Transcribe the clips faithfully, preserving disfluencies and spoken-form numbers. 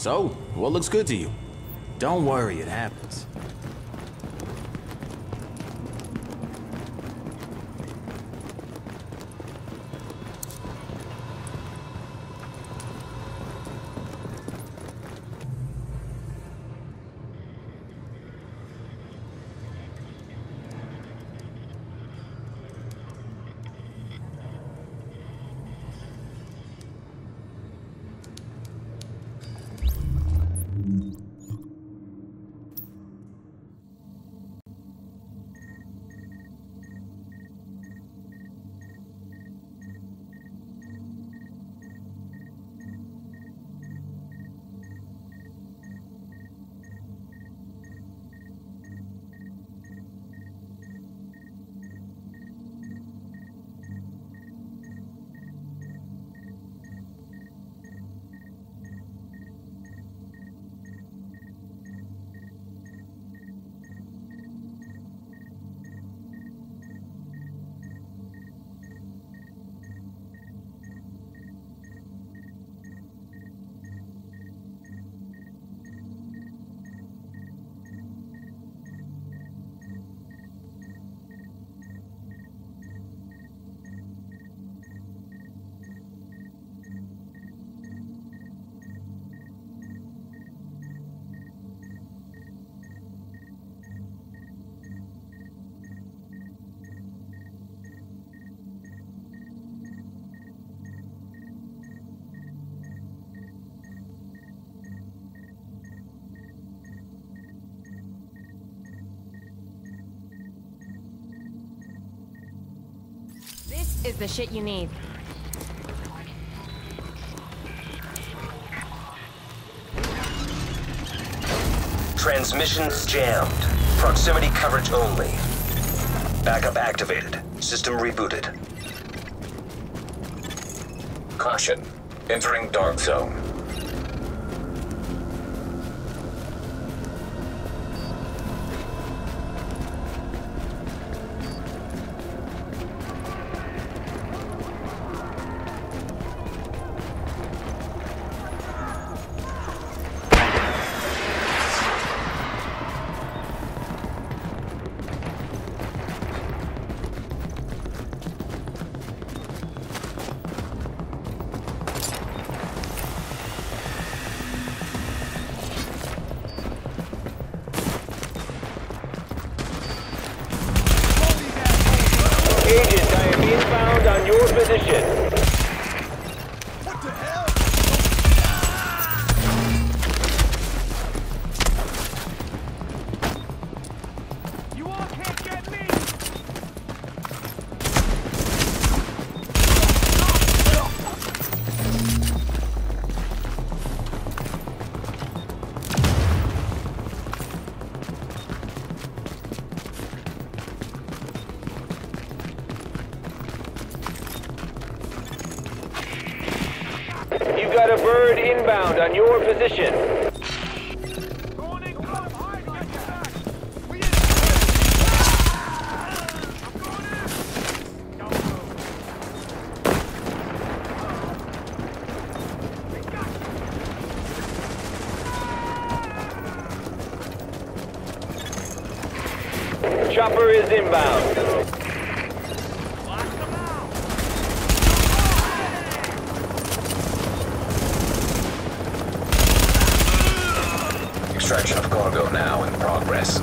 So, what looks good to you? Don't worry, it happens. This is the shit you need. Transmissions jammed. Proximity coverage only. Backup activated. System rebooted. Caution. Entering dark zone. Agent, I am inbound on your position. What the hell? You all can't get me! You've got a bird inbound on your position. Going in close. Hard to get you back. We didn't I'm going in. Don't move. We got you. Chopper is inbound. Extraction of cargo now in progress.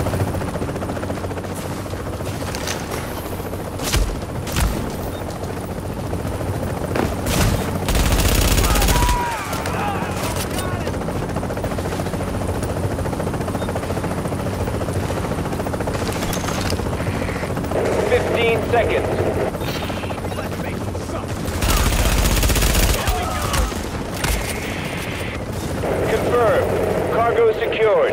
Fifteen seconds. Let's make some. Confirmed. Cargo secured.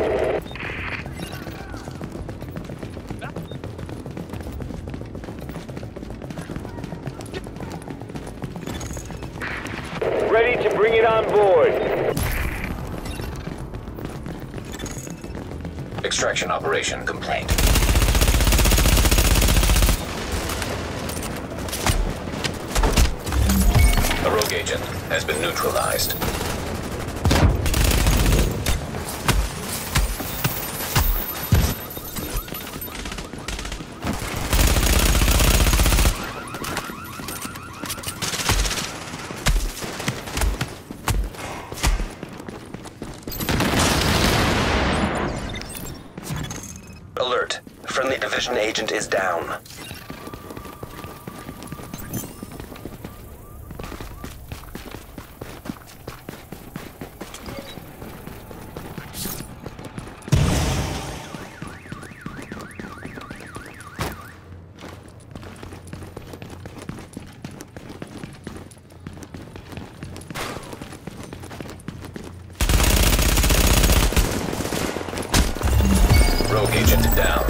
Ready to bring it on board. Extraction operation complete. A rogue agent has been neutralized. Division agent is down. Rogue agent down.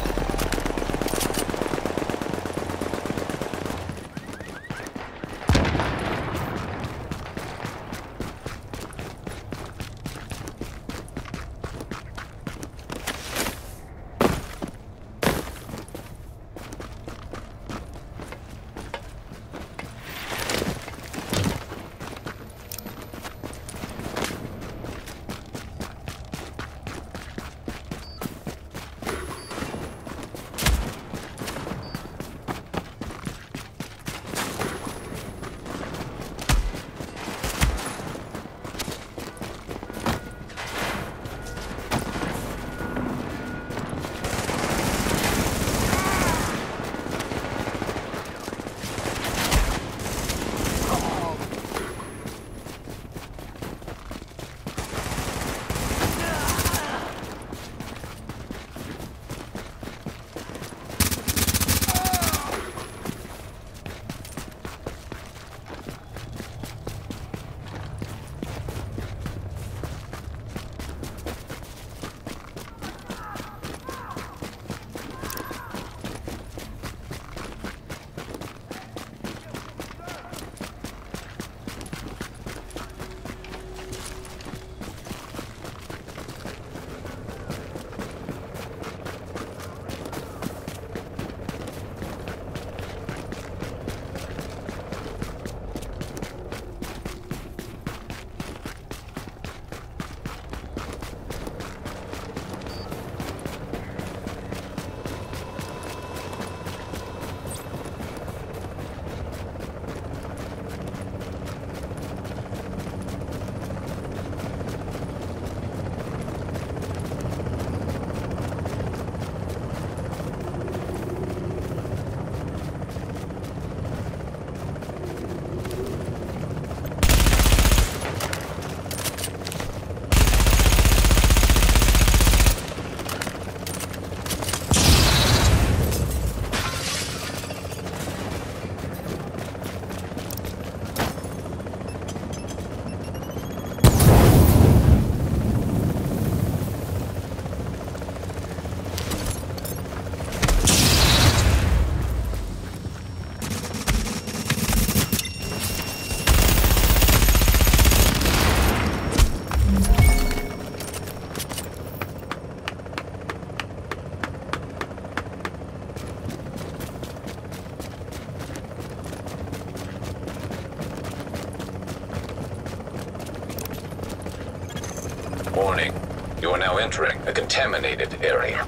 Warning. You are now entering a contaminated area.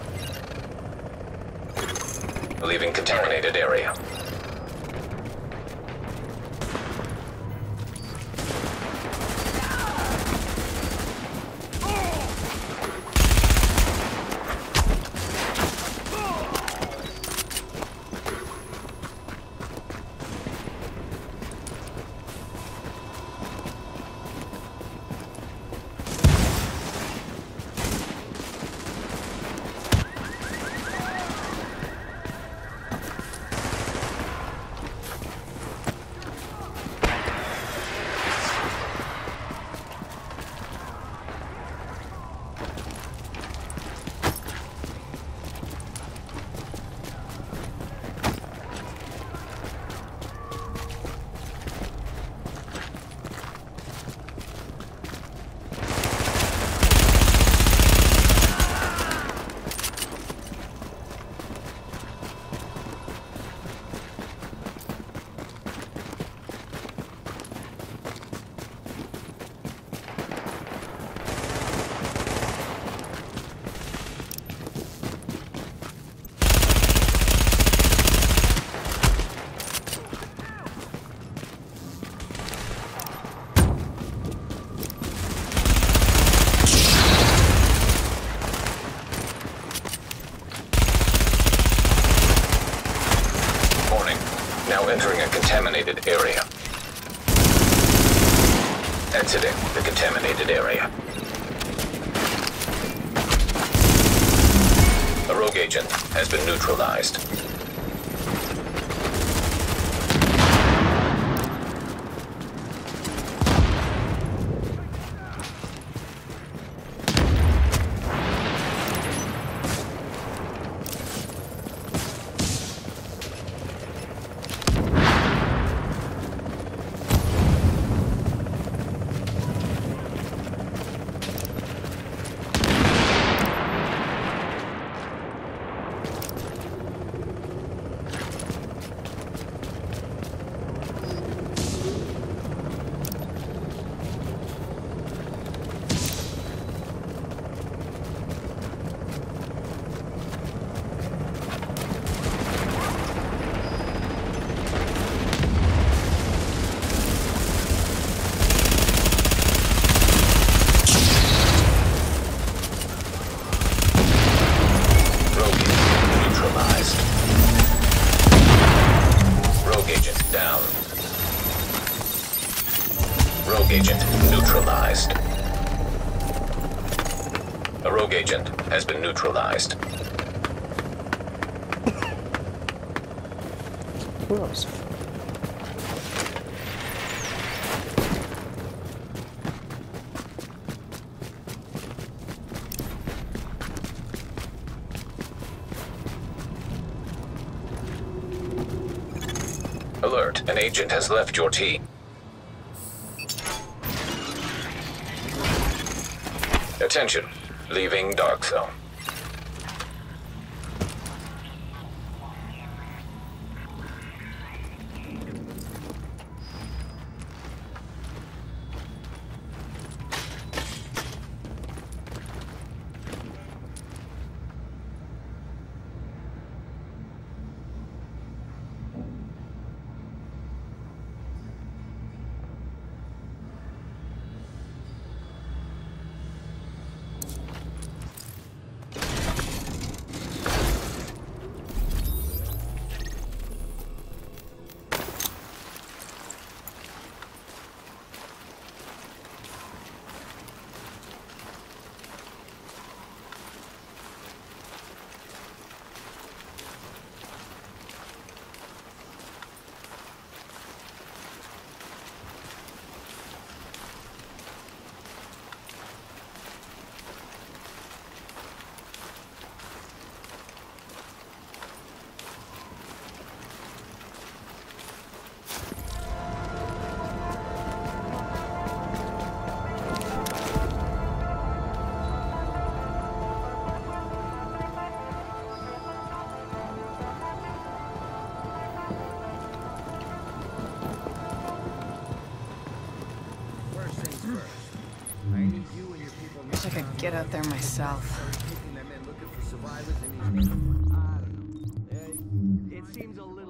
Leaving contaminated area. contaminated area. Exiting the contaminated area. A rogue agent has been neutralized. Rogue agent neutralized. A rogue agent has been neutralized. Who else? Alert, an agent has left your team. Attention, leaving Dark Zone. Wish I could get out there myself. It seems a little